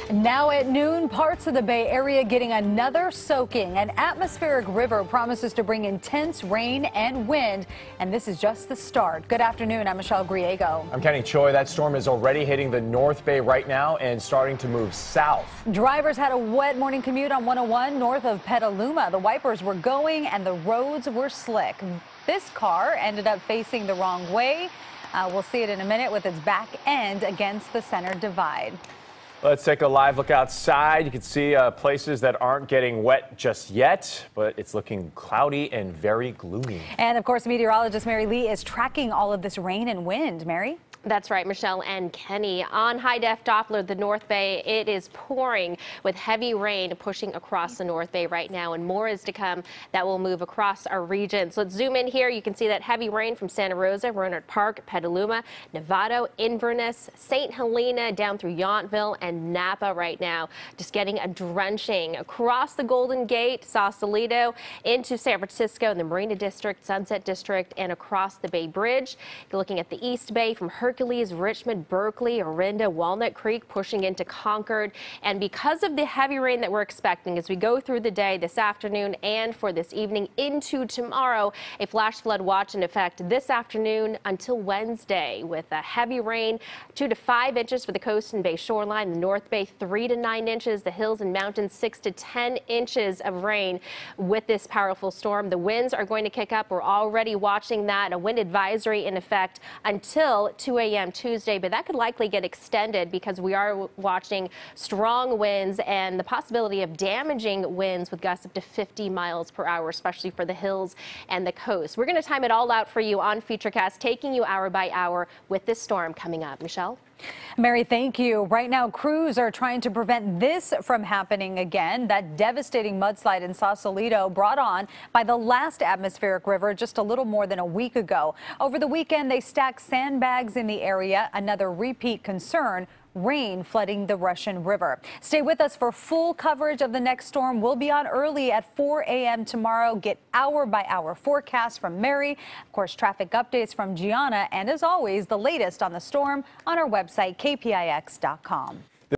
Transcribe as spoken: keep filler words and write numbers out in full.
Now at noon, parts of the Bay Area getting another soaking. An atmospheric river promises to bring intense rain and wind, and this is just the start. Good afternoon. I'm Michelle Griego. I'm Kenny Choi. That storm is already hitting the North Bay right now and starting to move south. Drivers had a wet morning commute on one oh one north of Petaluma. The wipers were going and the roads were slick. This car ended up facing the wrong way. Uh, we'll see it in a minute with its back end against the center divide. Let's take a live look outside. You can see uh, places that aren't getting wet just yet, but it's looking cloudy and very gloomy. And of course, meteorologist Mary Lee is tracking all of this rain and wind. Mary? That's right, Michelle and Kenny. On high-def Doppler, the North Bay, it is pouring with heavy rain pushing across the North Bay right now, and more is to come that will move across our region. So let's zoom in here. You can see that heavy rain from Santa Rosa, Rohnert Park, Petaluma, Novato, Inverness, Saint Helena, down through Yountville and Napa right now. Just getting a drenching across the Golden Gate, Sausalito, into San Francisco, the Marina District, Sunset District, and across the Bay Bridge. You're looking at the East Bay from Hercules, Richmond, Berkeley, Orinda, Walnut Creek, pushing into Concord. And because of the heavy rain that we're expecting as we go through the day this afternoon and for this evening into tomorrow, a flash flood watch in effect this afternoon until Wednesday, with a heavy rain, two to five inches for the coast and Bay shoreline, the North Bay three to nine inches, the hills and mountains six to ten inches of rain with this powerful storm. The winds are going to kick up. We're already watching that, a wind advisory in effect until two a m Tuesday, but that could likely get extended because we are watching strong winds and the possibility of damaging winds with gusts up to fifty miles per hour, especially for the hills and the coast. We're going to time it all out for you on Futurecast, taking you hour by hour with this storm coming up. Michelle? Mary, thank you. Right now, crews are trying to prevent this from happening again. That devastating mudslide in Sausalito brought on by the last atmospheric river just a little more than a week ago. Over the weekend, they stacked sandbags in the area, another repeat concern. Rain flooding the Russian River. Stay with us for full coverage of the next storm. We'll be on early at four a m tomorrow. Get hour by hour forecasts from Mary. Of course, traffic updates from Gianna. And as always, the latest on the storm on our website, K P I X dot com.